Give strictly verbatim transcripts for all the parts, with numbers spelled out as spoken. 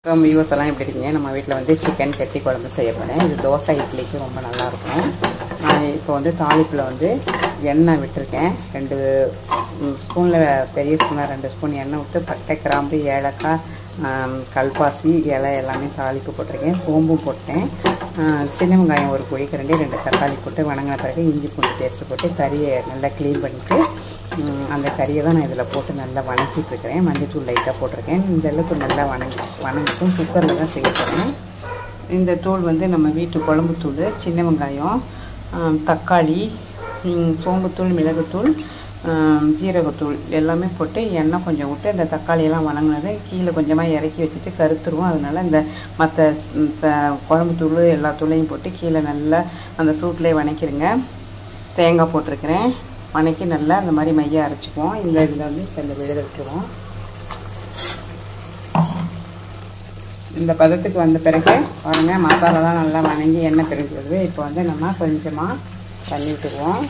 Viewers எல்லாம் எப்படி இருக்கீங்க? நம்ம வீட்டில் வந்து சிக்கன் கட்டி குழம்பு செய்ய போகிறேன். இது தோசை இட்லிக்கு ரொம்ப நல்லாயிருக்கும். நான் இப்போ வந்து தாளிப்பில் வந்து எண்ணெய் விட்டுருக்கேன். ரெண்டு ஸ்பூனில் பெரிய ஸ்பூனில் ரெண்டு ஸ்பூன் எண்ணெய் விட்டு பட்டை கிராம்பு ஏலக்காய் கல்பாசி இலை எல்லாமே தாளிப்பு போட்டிருக்கேன். சோம்பும் போட்டேன். சின்ன வெங்காயம் ஒரு குழிக்கரண்டி ரெண்டு தக்காளி போட்டு வணங்கின பிறகு இஞ்சி பூண்டு பேஸ்ட்டு போட்டு கறியை நல்லா க்ளீன் பண்ணிவிட்டு அந்த கறியை தான் நான் இதில் போட்டு நல்லா வணக்கிட்டுருக்கிறேன். மஞ்சத்தூள் லைட்டாக போட்டிருக்கேன். இந்த அளவுக்கு நல்லா வணங்கி வணங்கிட்டும் குக்கரில் தான் செய்ய போகிறேன். இந்த தூள் வந்து நம்ம வீட்டு குழம்பு தூள், சின்ன வெங்காயம், தக்காளி, சோம்புத்தூள், மிளகுத்தூள், ஜீரகத்தூள் எல்லாமே போட்டு எண்ணெய் கொஞ்சம் விட்டு இந்த தக்காளியெல்லாம் வணங்கினதை கீழே கொஞ்சமாக இறக்கி வச்சுட்டு கருத்துருவோம். அதனால் இந்த மற்ற குழம்பு தூள் எல்லா தூளையும் போட்டு கீழே நல்லா அந்த சூட்டிலே வணக்கிடுங்க. தேங்காய் போட்டிருக்கிறேன். வணக்கி நல்லா அந்த மாதிரி மைய அரைச்சிக்குவோம். இந்த இதில் வந்து இப்போ இந்த விழுத விட்டுருவோம். இந்த பதத்துக்கு வந்த பிறகு பாருங்கள் மசாலாலாம் நல்லா வணங்கி எண்ணெய் பிரிஞ்சு வருது. இப்போ வந்து நம்ம கொஞ்சமாக தண்ணி விட்டுக்குவோம்.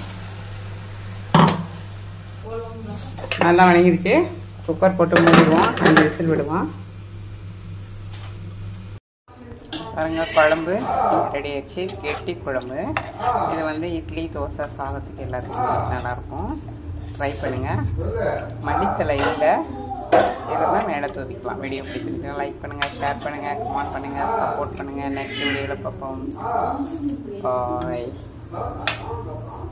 நல்லா வணங்கிடுச்சு. குக்கர் போட்டு மூடிடுவோம். அஞ்சு விசில் விடுவோம். பாருங்க குழம்பு ரெடி ஆச்சு. கெட்டி குழம்பு. இது வந்து இட்லி தோசை சாதத்துக்கு எல்லாத்துக்கும் நல்லாயிருக்கும். ட்ரை பண்ணுங்கள். மல்லித்தலை இல்லை இதெல்லாம் மேலே தூவிக்கலாம். வீடியோ பிடிச்சிருக்கேன் லைக் பண்ணுங்கள், ஷேர் பண்ணுங்கள், கமெண்ட் பண்ணுங்கள், சப்போர்ட் பண்ணுங்கள். நெக்ஸ்ட் வீடியோவில் பார்ப்போம். பாய்.